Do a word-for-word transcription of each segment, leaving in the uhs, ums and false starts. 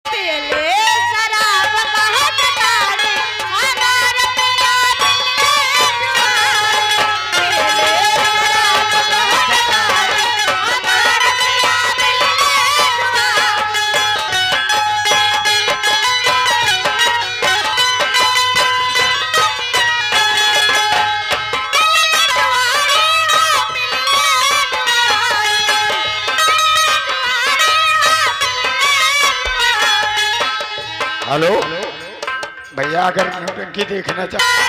Hello भैया, अगर नौटंकी देखना चाहते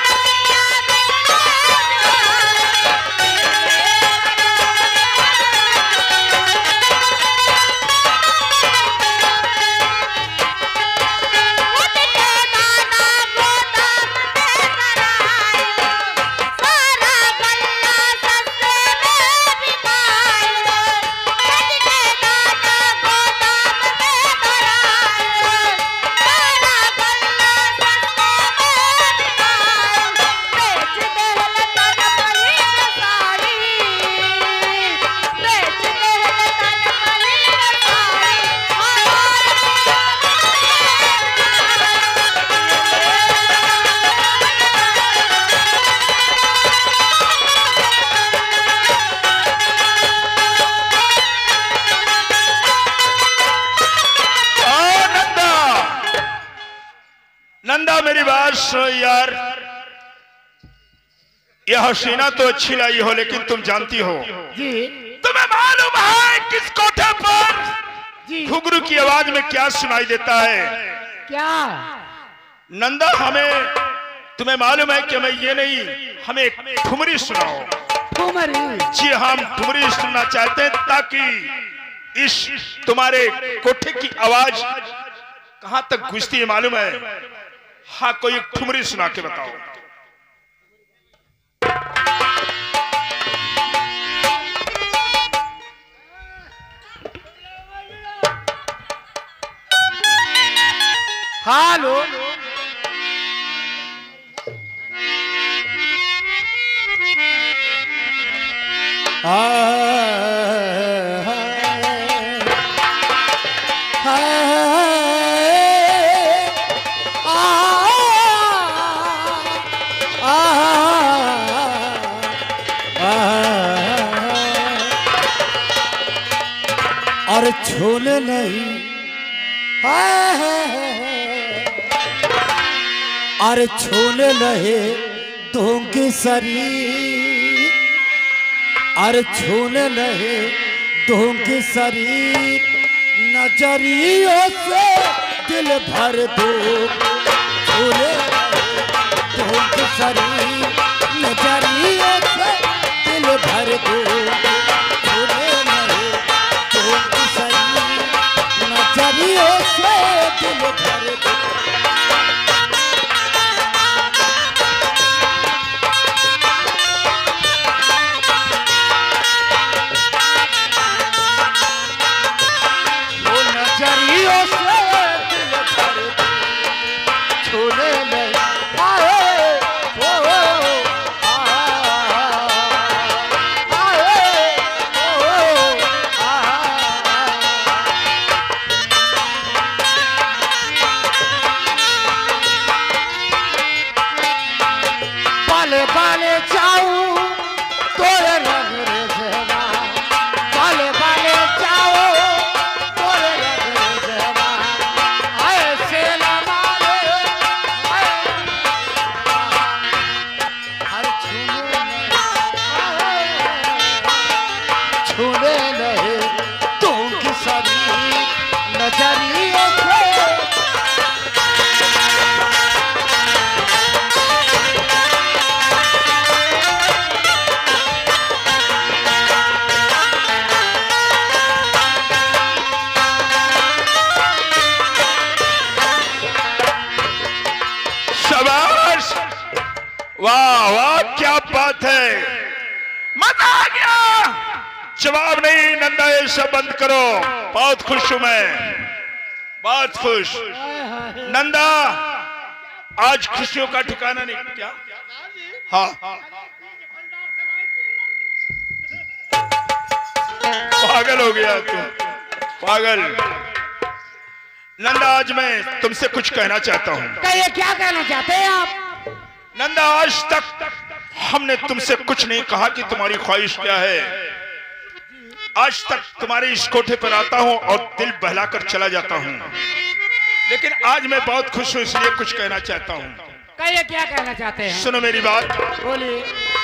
यार, यह हसीना तो अच्छी लाई हो, लेकिन तुम जानती हो जी, तुम्हें मालूम है किस कोठे पर घुघरू की आवाज में क्या सुनाई देता है? क्या नंदा? हमें तुम्हें मालूम है कि मैं ये नहीं, हमें ठुमरी सुनाओ। ठुमरी? जी, हम ठुमरी सुनना चाहते हैं, ताकि इस तुम्हारे कोठे की आवाज कहां तक गुजती है मालूम है? हाँ, कोई एक ठुमरी सुना के बताओ। हेलो, और छोले नहीं और छोले लहे दोंगे शरीर, और छोले लहे दोंगे शरीर, नजरियों से दिल भर दो। छोले दोंगे शरीर, नजरियों से दिल भर दो। छोले लहे दोंगे शरीर, नजरियों से दिल भर दो। वाह वाह, क्या बात है, मजा आ गया। जवाब नहीं नंदा, ये सब बंद करो। बहुत खुश हूं मैं, बहुत खुश। नंदा, आज खुशियों का ठिकाना नहीं। क्या? हाँ, पागल हो गया तू, पागल। नंदा, आज मैं तुमसे कुछ कहना चाहता हूँ। कहिए, क्या कहना चाहते हैं आप? नंदा, आज तक हमने तुमसे कुछ नहीं कहा कि तुम्हारी ख्वाहिश क्या है। आज तक तुम्हारे इस कोठे पर आता हूँ और दिल बहलाकर चला जाता हूँ, लेकिन आज मैं बहुत खुश हूँ, इसलिए कुछ कहना चाहता हूँ। कहिए, क्या कहना चाहते हैं? सुनो मेरी बात। बोलिए।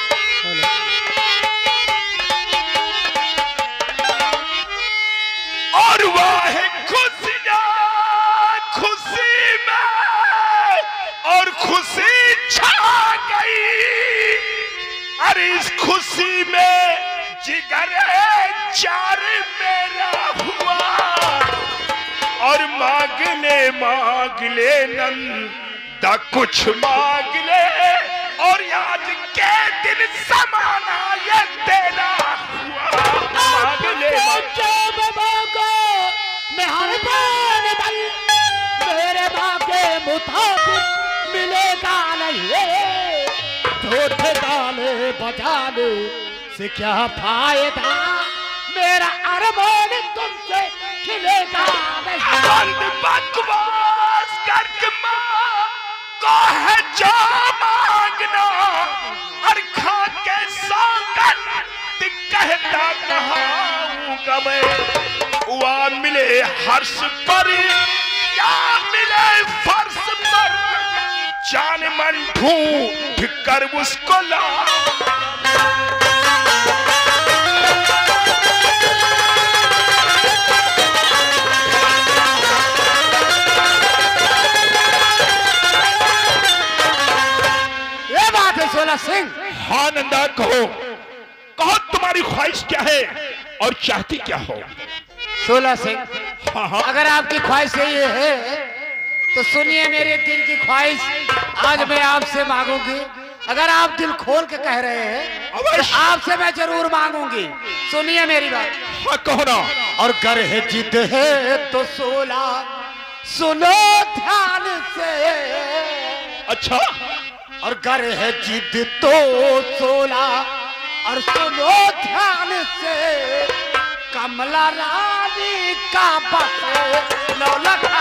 और वाह खुशियाँ खुशी में और खुशी छा गई। अरे इस खुशी में जिगर चार मेरा हुआ और मांगले मांगले नंदा कुछ मांग ले और याद के दिन समाना ये तेरा हुआ। मांगले मेरे माँ के मुताबिक मिलेगा नहीं, झूठे गाने बजाने से क्या फायदा, मेरा अरमान तुमसे खिलेगा नहीं। बकवास करके माँ को है जो मांगना और खा के सौगंध कहता कहाऊंगा मैं। हुआ मिले हर्ष पर या मिले फर्श पर, जान मन ढूंढ कर उसको ला। ये बात है सोलह सिंह। हाँ नंदा, कहो कहो तुम्हारी ख्वाहिश क्या है और चाहती क्या हो? सोलह सिंह, हाँ हाँ, अगर आपकी ख्वाहिश ये है तो सुनिए मेरे दिल की ख्वाहिश आज मैं आपसे मांगूंगी। अगर आप दिल खोल के कह रहे हैं तो आपसे मैं जरूर मांगूंगी। सुनिए मेरी बात। हाँ कहो ना। और गर है जिद है तो सोला सुनो ध्यान से। अच्छा। और गर है जिद तो सोला और सुनो ध्यान से, कमला रानी का बस नौलखा।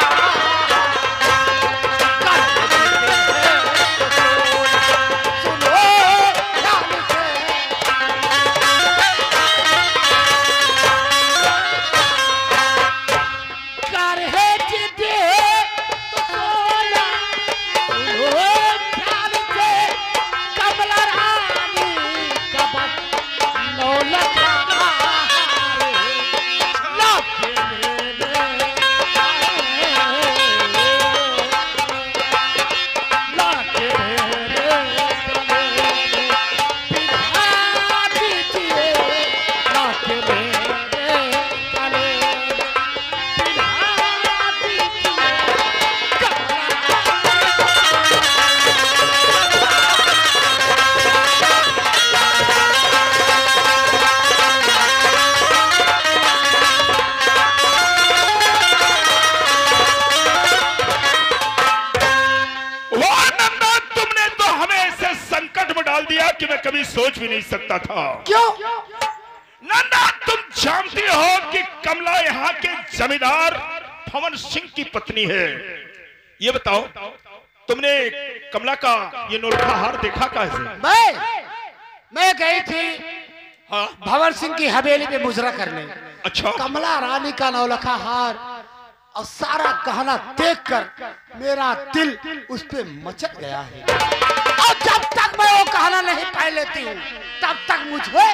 कभी सोच भी नहीं सकता था। क्यों? नंदा, तुम जानती हो कि कमला यहाँ के जमींदार भवन सिंह की पत्नी है। ये बताओ, तुमने कमला का ये नौलखा हार देखा कैसे? मैं मैं गई थी हाँ? भवन सिंह की हवेली पे मुजरा करने। अच्छा। कमला रानी का नौलखा हार और सारा गहना देखकर मेरा दिल उस पे मचक गया है, और जब तक मैं वो गहना नहीं पहन लेती हूँ तब तक मुझे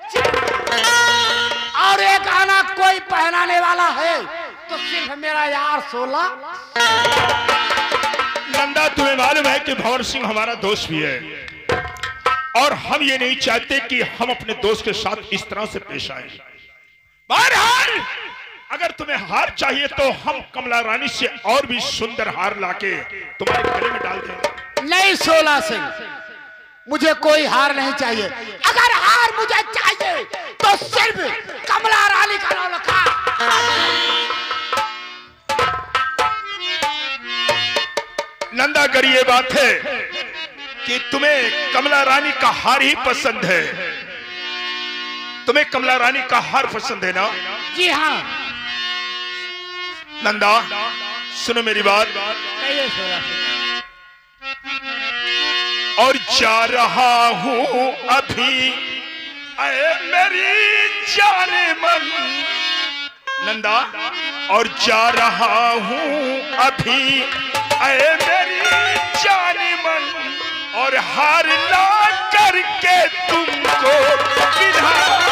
और एक गहना कोई पहनाने वाला है तो सिर्फ मेरा यार सोला। नंदा, तुम्हें मालूम है कि भंवर सिंह हमारा दोस्त भी है और हम ये नहीं चाहते कि हम अपने दोस्त के साथ इस तरह से पेश आए। बहरहाल, अगर तुम्हें हार चाहिए तो हम कमला रानी से और भी सुंदर हार लाके तुम्हारे गले में डाल देंगे। नहीं सोला सिंह, मुझे कोई हार नहीं चाहिए। अगर हार मुझे चाहिए तो सिर्फ कमला रानी का नौलखा। नंदा, अगर ये बात है कि तुम्हें कमला रानी का हार ही पसंद है, तुम्हें कमला रानी का हार पसंद है ना? जी हाँ। नंदा, सुनो मेरी बात। कहिए सोलह सिंह। और जा रहा हूं अभी ऐ मेरी जान मन नंदा, और जा रहा हूं अभी ऐ मेरी जान मन, और हार ला करके तुमको बिना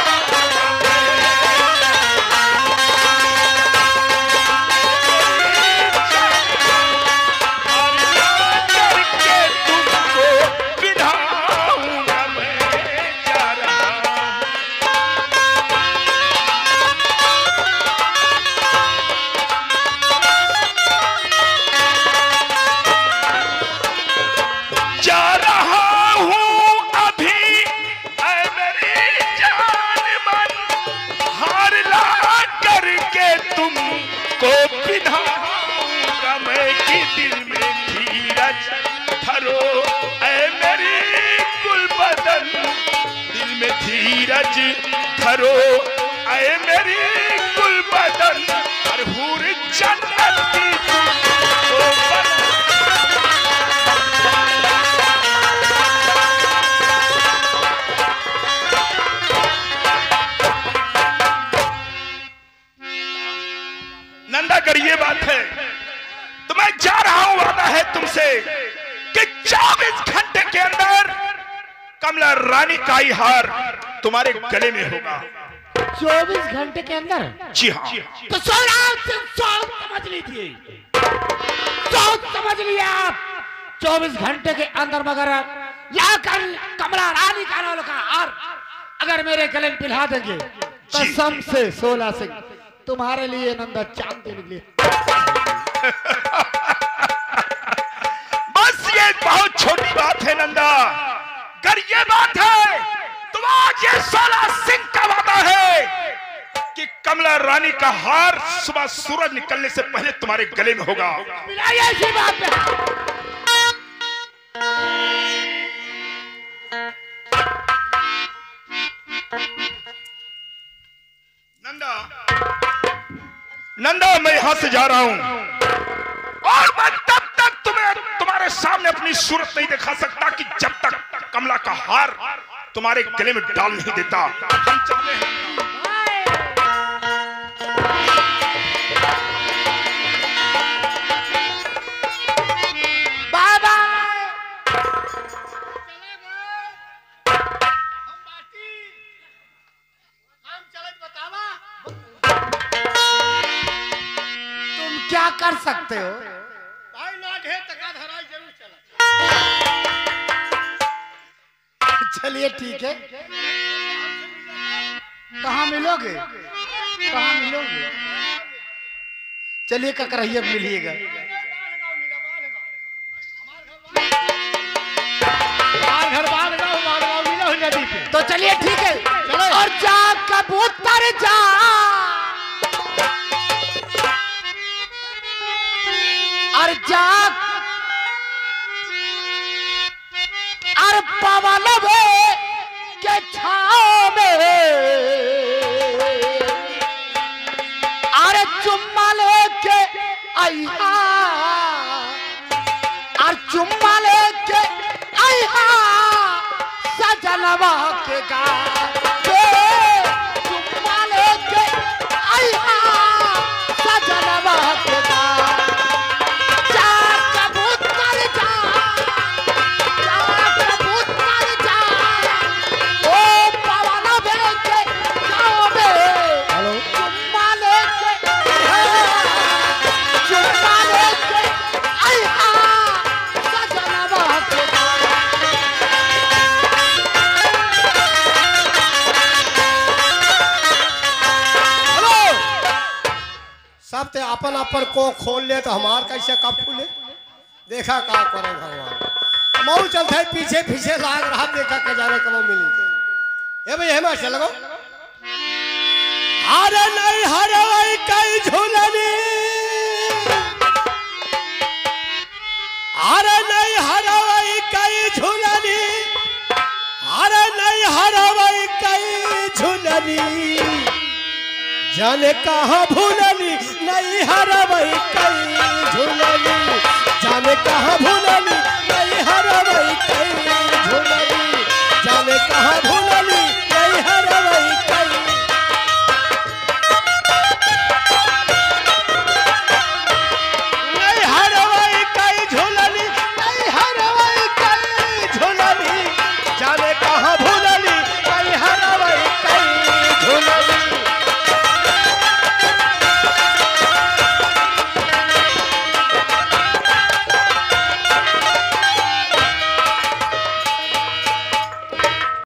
धीरज धरो ऐ मेरी कुल बदन, और हूर जन्नती तुमको नंदा। अगर ये बात है तो मैं जा रहा हूं, वादा है तुमसे कि चौबीस घंटे के अंदर कमला रानी का ही हार तुम्हारे गले में होगा। चौबीस घंटे के अंदर? जी हाँ। तो सोच समझ लीजिए, सोच समझ लिए आप। चौबीस घंटे के अंदर मगर लाकर कमला रानी का नाम का हार अगर मेरे गले में पिला देंगे, कसम से सोलह सिंह तुम्हारे लिए नंदा चांद दे निकले। बस ये बहुत छोटी बात है नंदा। अगर ये बात है तो आज ये सोलह सिंह का वादा है कि कमला रानी का हार सुबह सूरज निकलने से पहले तुम्हारे गले में होगा। मिलाइए इसी बात पे। नंदा, नंदा मैं यहां से जा रहा हूं, और मैं तब तक तुम्हें तुम्हारे सामने अपनी सूरत नहीं दिखा सकता कि जब तक कमला का हार तुम्हारे गले में डाल नहीं देता। हम चलते हैं। Bye bye. तुम क्या कर सकते हो? चलिए ठीक है। कहाँ मिलोगे? कहाँ मिलोगे? चलिए ककरैया मिलिएगा। घर बाहर गाँव मारगाँव मिला हुई नदी पे। तो चलिए ठीक है। और जा कबूतर जा, और जा और पवन के छाव में, अरे चुम्मा लेके आइहा, और चुम्मा लेके आइहा सजनवा के गाँव, चुम्मा लेके आइहा सजनवा के गाँव। जा कबूतर जा, जा कबूतर जा, ओ पवन के छाव में, चुम्मा लेके चुम्मा लेके आइहा सजनवा के गाँव। सब ते अपन अपन को खोल ले तो हमार कैसे कब खुले? देखा का करे भगवान। मऊ चलते पीछे पीछे लाग रहा, देखा के जाने कब मिली। ए भाई हेमा चल गो। अरे नहीं हरवाई कई झूलनी, अरे नहीं हरवाई कई झूलनी, अरे नहीं हरवाई कई झूलनी, जाने कहाँ भूलनी नहीं हरवई कई झूलनी